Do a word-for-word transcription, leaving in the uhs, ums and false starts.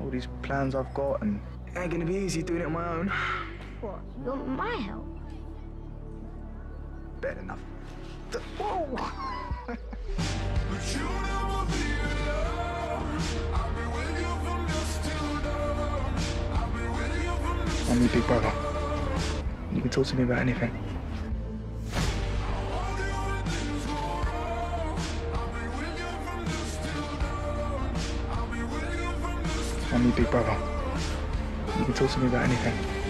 all these plans I've got, and it ain't gonna be easy doing it on my own. What? You want my help? Better enough. Whoa! I'm your big brother. You can talk to me about anything. I'm your big brother. You can talk to me about anything.